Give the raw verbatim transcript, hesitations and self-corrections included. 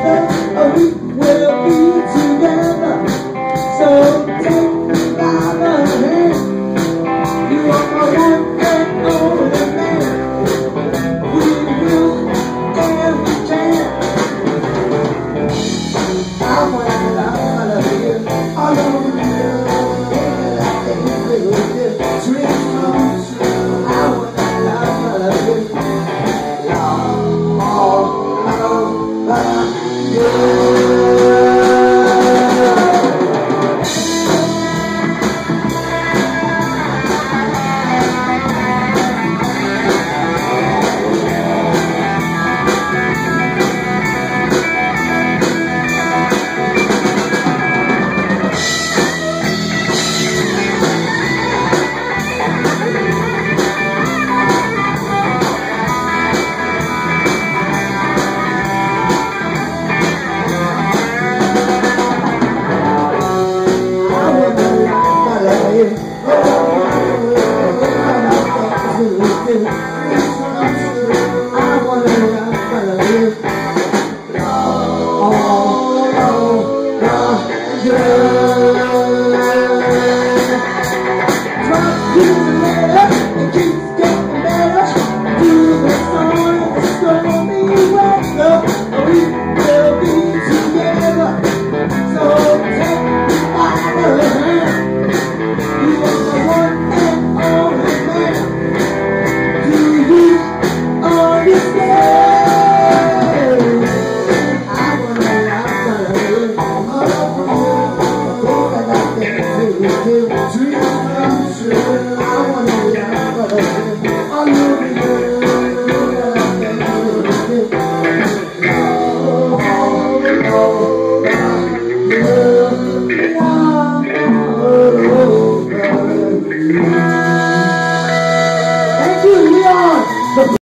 we will be together. So take me by the hand. You are my one and only man. We will dance the chance. I wanna love, I love you. I love you. I think we will do dreams come true. I wanna love, I love you. Love, all love, love you.